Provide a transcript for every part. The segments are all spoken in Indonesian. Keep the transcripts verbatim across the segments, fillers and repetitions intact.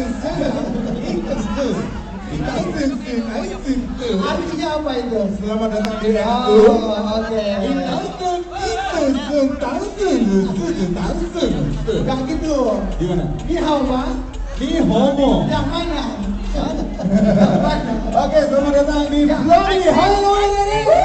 Artinya apa itu? Selamat datang di Oh, Expo. oke. Gak gitu. Gimana? Ni hao ma? Di homo. Yang mana? Oke, selamat datang di Bloody Halloween Expo.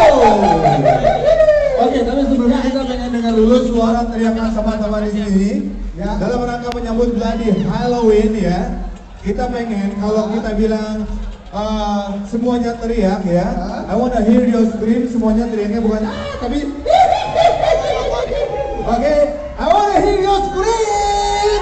Oke, tapi sebelumnya kita pengen dengar dulu suara teriakan teman-teman di sini. Ya. Dalam rangka menyambut Bloody Halloween ya. Kita pengen kalau kita bilang uh, semuanya teriak ya. I wanna hear your scream, semuanya teriaknya bukan ah, tapi oke, I wanna hear your scream.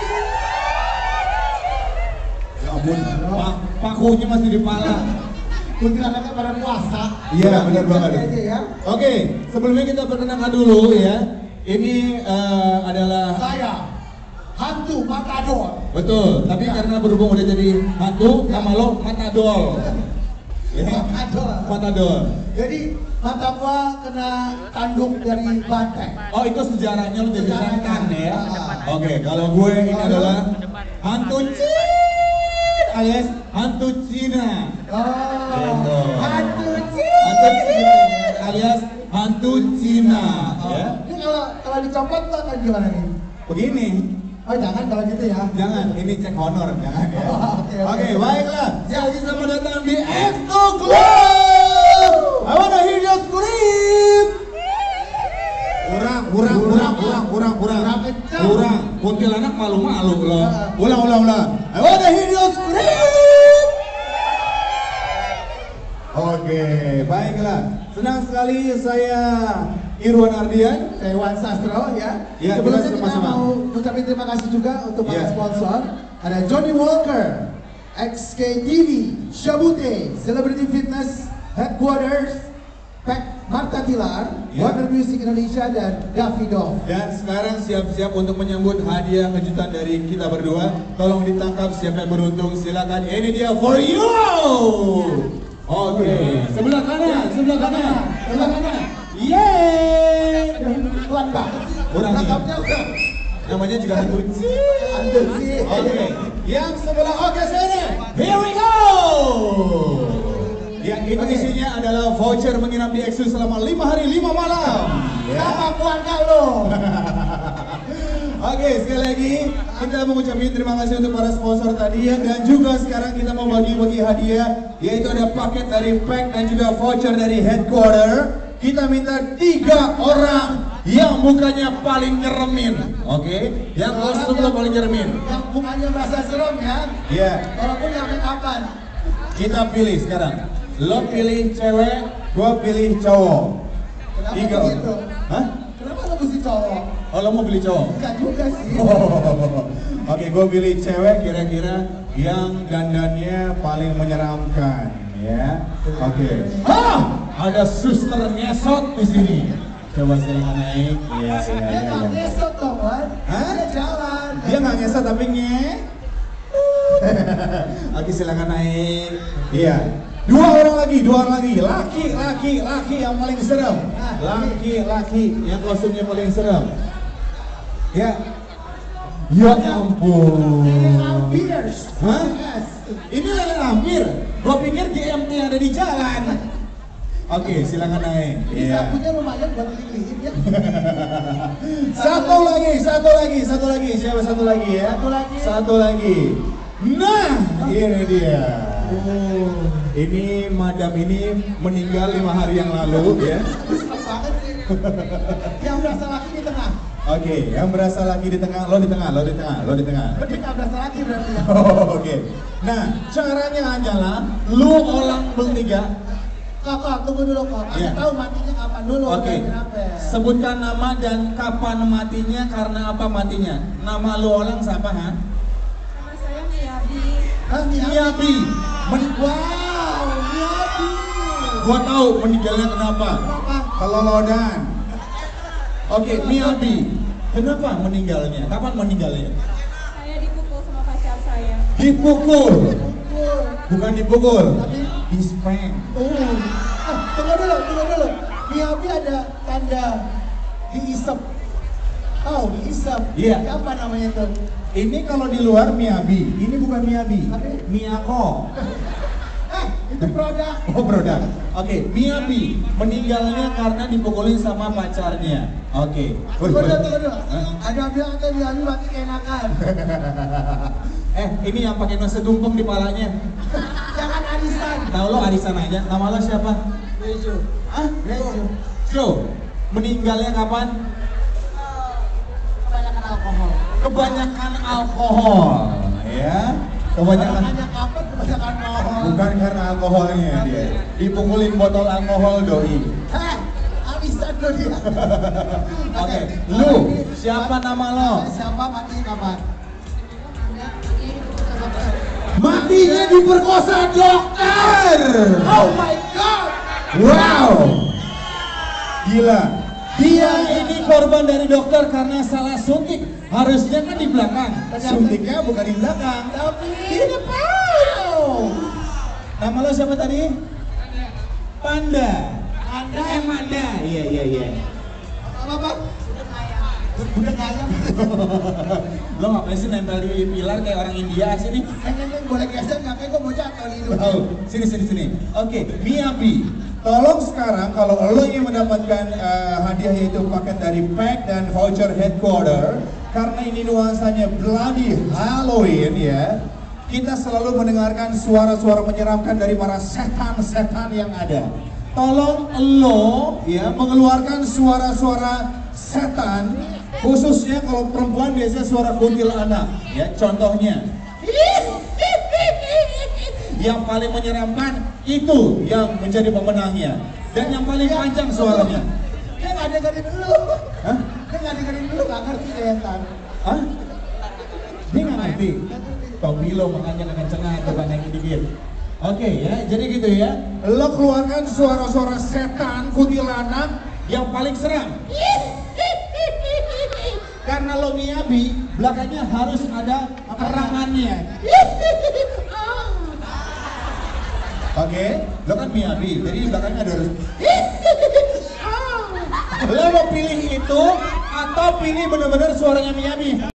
Ya ampun, pak, pakunya masih di pala. Kuntilanaknya pada puasa. Iya, benar banget. Aja ya. Oke, sebelumnya kita perkenalkan dulu ya. Ini uh, adalah Saya hantu Matador. betul, tapi karena berhubung udah jadi hantu, nama lo Matador. Ya. Matador. Matador. Jadi mata gua kena tanduk dari banteng. Oh, itu sejarahnya lo jadi Sejarahnya. santan ya. Ah. Oke, kalau gue ini adalah hantu Cina alias hantu Cina. Oh, Gitu. hantu Hantu Cina alias hantu Cina ya. Ini kalau kalau dicopot tuh akan gimana nih? Begini. Oh jangan kalau gitu ya. Jangan, ini cek honor, jangan ya. Oh, oke, Oke, oke. baiklah. Jadi selamat datang di Expo Club. I wanna hear your scream. Kurang, kurang, kurang, kurang, kurang, kurang, Kurang kencang. kurang. Kuntilanak malu-malu loh. Ulang, ulang, ulang. I wanna hear your scream. Oke, baiklah. Senang sekali saya Irwan Ardian. Saya Wan Sastro ya. Ya, Sebelumnya kita kita sama-sama. mau ucapin terima kasih juga untuk para Ya. sponsor. Ada Johnny Walker, X K T V, Shabute, Celebrity Fitness Headquarters, Pack Marta Tilar, Ya. Warner Music Indonesia, dan Davidoff. Dan sekarang siap-siap untuk menyambut hadiah kejutan dari kita berdua. Tolong ditangkap siapa yang beruntung, silakan. Ini dia for you. Oke, sebelah kanan, sebelah kanan, sebelah kanan. Yeay. Kuat banget sih. Kurang nih. Tangkapnya udah. Namanya juga hantu. Anda sih. Oke, yang sebelah oke sini. Here we go. Yang ini isinya adalah voucher menginap di Expo selama lima hari lima malam. Siapa keluarga lo? Oke, sekali lagi kita mengucapkan terima kasih untuk para sponsor tadi ya, dan juga sekarang kita mau bagi-bagi hadiah, yaitu ada paket dari Pack dan juga voucher dari Headquarter. Kita minta tiga orang yang mukanya paling nyeremin, oke? Yang kostumnya paling nyeremin. Yang mukanya merasa serem ya. Iya, Walaupun yang make upan. kita pilih sekarang. Lo pilih cewek, gua pilih cowok. Kenapa Tiga. begitu? Hah? Kenapa lo mesti cowok? Oh, lo mau pilih cowok? Enggak juga sih. Oh, oke, gue pilih cewek kira-kira yang dandannya paling menyeramkan, ya. Oke. Ah, ada suster ngesot di sini. Coba silakan naik. Iya, iya, Dia iya. nggak iya. ngesot dong, Wan. Hah? Dia jalan. Dia nggak ngesot tapi nge. Oke, silakan naik. Iya. Dua orang lagi, dua orang lagi. Laki, laki, laki yang paling serem. Laki, laki yang kostumnya paling serem. Ya. Ya ampun. Lele Ambiers. Hah? Yes. Ini lele lampir. Gua pikir G M T ada di jalan. Oke, silakan naik. Ini Iya. sapunya lumayan buat lilihin ya. Satu lagi, satu lagi, satu lagi. Siapa satu lagi ya? Satu lagi. Satu lagi. Nah, ini dia. Oh. Ini madam ini meninggal lima hari yang lalu ya. Serem banget sih. Yang berasa laki di tengah. Oke, yang berasa lagi di tengah, lo di tengah, lo di tengah, lo di tengah. Berarti nggak berasa laki berarti ya. Oh, oke. Nah, caranya adalah lu olah bertiga. Kok, kok, tunggu dulu kok. Kasih Iya. tahu matinya kapan dulu. Oke. dan kenapa. Sebutkan nama dan kapan matinya, karena apa matinya. Nama lu olang siapa, ha? Nama saya Miyabi. Ah, Miyabi. Miyabi. Men Wow, Miyabi. gua tahu meninggalnya kenapa. Kenapa? Kelolodan. Oke, Miyabi. Kenapa meninggalnya? Kapan meninggalnya? Saya dipukul sama pacar saya. Dipukul. Pukul. Bukan dipukul. Tapi Dispeng. Oh, ah, tunggu dulu, tunggu dulu. Miyabi ada tanda diisep. Oh, diisep. Iya. Apa namanya tuh? Ini kalau di luar Miyabi, ini bukan Miyabi, Miyako. Eh, itu produk. Oh produk. Oke, Miyabi meninggalnya karena dipukulin sama pacarnya. Oke. Tunggu, tunggu, tunggu. Ada bilang ada Miyabi mati keenakan. Eh, ini yang pakai nasi tumpeng di palanya. Jangan arisan. Tahu lo arisan aja. Nama lo siapa? Rejo. Ah, Rejo. Jo. Meninggalnya kapan? Kebanyakan alkohol. Kebanyakan alkohol, ya. Kebanyakan. Banyak apa? Kebanyakan alkohol. Bukan karena alkoholnya dia. Dipukulin botol alkohol doi. Heh, arisan lo dia. Oke, lu siapa nama lo? Siapa mati kapan? Matinya diperkosa dokter. Oh my god. Wow. Gila. Dia ini korban dari dokter karena salah suntik. Harusnya kan di belakang. Suntiknya bukan di belakang, tapi di depan. Nama lo siapa tadi? Panda. Panda eh Manda. Iya iya iya. Apa apa? Udah ayam. Lo ngapain sih nempel di pilar kayak orang India sini? Neng boleh geser nggak? Kayak gue mau jatuh nih. Oh, sini sini sini. Oke, Miyabi. Tolong sekarang kalau lo ingin mendapatkan uh, hadiah yaitu paket dari Pack dan voucher headquarter, karena ini nuansanya bloody Halloween ya, kita selalu mendengarkan suara-suara menyeramkan dari para setan-setan yang ada. Tolong lo ya mengeluarkan suara-suara setan, khususnya kalau perempuan biasanya suara kuntilanak ya, contohnya. Yang paling menyeramkan itu yang menjadi pemenangnya dan yang paling panjang suaranya. Dia nggak dengerin dulu. Hah? Dia nggak dengerin dulu, nggak ngerti setan. Hah? Dia nggak ngerti. Topi lo makanya kekencengan bukan yang dikit. Oke ya, jadi gitu ya. Lo keluarkan suara-suara setan kuntilanak yang paling seram. Karena lo Miyabi, belakangnya harus ada kerangannya. Oke, okay. Lo kan Miyabi, jadi belakangnya ada harus. Lo mau pilih itu atau pilih benar-benar suaranya Miyabi?